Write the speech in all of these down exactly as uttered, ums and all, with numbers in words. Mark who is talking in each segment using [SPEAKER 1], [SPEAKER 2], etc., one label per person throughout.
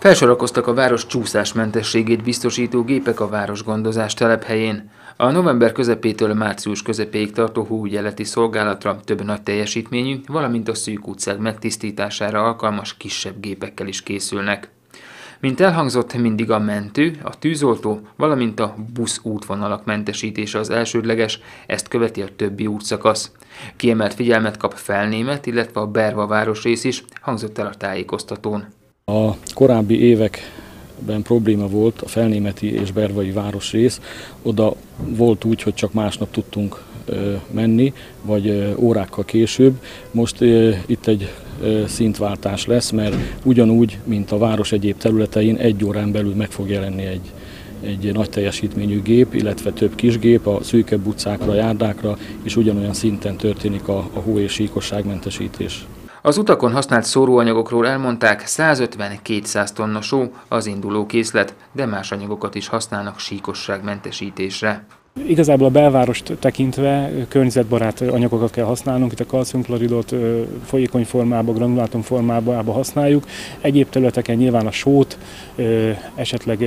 [SPEAKER 1] Felsorakoztak a város csúszásmentességét biztosító gépek a városgondozás telephelyén. A november közepétől március közepéig tartó hóügyeleti szolgálatra több nagy teljesítményű, valamint a szűk utcák megtisztítására alkalmas kisebb gépekkel is készülnek. Mint elhangzott, mindig a mentő, a tűzoltó, valamint a busz útvonalak mentesítése az elsődleges, ezt követi a többi útszakasz. Kiemelt figyelmet kap Felnémet, illetve a Berva városrész is, hangzott el a tájékoztatón.
[SPEAKER 2] A korábbi években probléma volt a felnémeti és bervai városrész, oda volt úgy, hogy csak másnap tudtunk menni, vagy órákkal később. Most itt egy szintváltás lesz, mert ugyanúgy, mint a város egyéb területein, egy órán belül meg fog jelenni egy, egy nagy teljesítményű gép, illetve több kisgép a szűkebb utcákra, járdákra, és ugyanolyan szinten történik a, a hó- és síkosságmentesítés.
[SPEAKER 1] Az utakon használt szóróanyagokról elmondták, százötven-kétszáz tonna só az induló készlet, de más anyagokat is használnak síkosságmentesítésre.
[SPEAKER 3] Igazából a belvárost tekintve környezetbarát anyagokat kell használnunk, itt a kalciumkloridot folyékony formában, granulátum formában használjuk. Egyéb területeken nyilván a sót, esetleg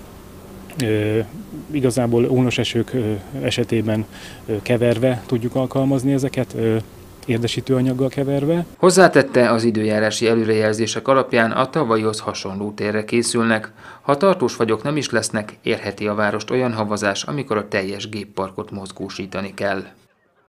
[SPEAKER 3] igazából ónos esők esetében keverve tudjuk alkalmazni ezeket, érdesítőanyaggal keverve.
[SPEAKER 1] Hozzátette, az időjárási előrejelzések alapján a tavalyihoz hasonló térre készülnek. Ha tartós fagyok nem is lesznek, érheti a várost olyan havazás, amikor a teljes gépparkot mozgósítani kell.